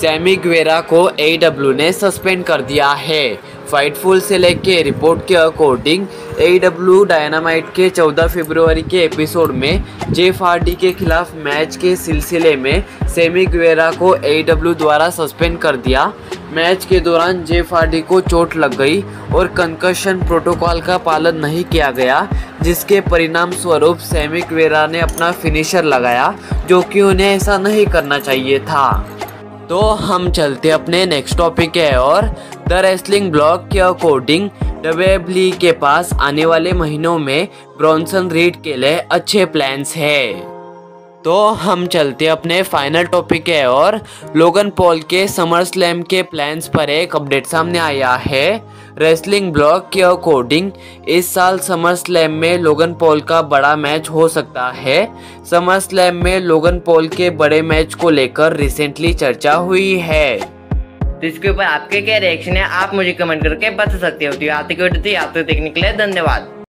Sami गुएरा को एडब्ल्यू ने suspend कर दिया है। फाइटफुल से लेके रिपोर्ट के अकॉर्डिंग एडब्ल्यू डायनामाइट के 14 फरवरी के एपिसोड में जेफ हार्डी के खिलाफ मैच के सिलसिले में सैमी गुएरा को एडब्ल्यू द्वारा सस्पेंड कर दिया। मैच के दौरान जेफ हार्डी को चोट लग गई और कंकशन प्रोटोकॉल का पालन नहीं किया गया, जिसके परिणाम स्वरूप सैमी गुएरा ने अपना फिनिशर लगाया, जो कि उन्हें ऐसा नहीं करना चाहिए था। तो हम चलते अपने नेक्स्ट टॉपिक है और द रेसलिंग ब्लॉग के अकॉर्डिंग डब्ल्यूडब्ल्यूई के पास आने वाले महीनों में ब्रॉन्सन रीड के लिए अच्छे प्लान्स है। तो हम चलते अपने फाइनल टॉपिक है और लोगन पॉल के समर स्लैम के प्लान्स पर एक अपडेट सामने आया है। रेसलिंग ब्लॉग के अकॉर्डिंग इस साल समर स्लैम में लोगन पॉल का बड़ा मैच हो सकता है। समर स्लैम में लोगन पॉल के बड़े मैच को लेकर रिसेंटली चर्चा हुई है। तो इसके ऊपर आपके क्या रिएक्शन है, आप मुझे कमेंट करके बता सकते हो। तो आपके वीडियो देखने के लिए धन्यवाद।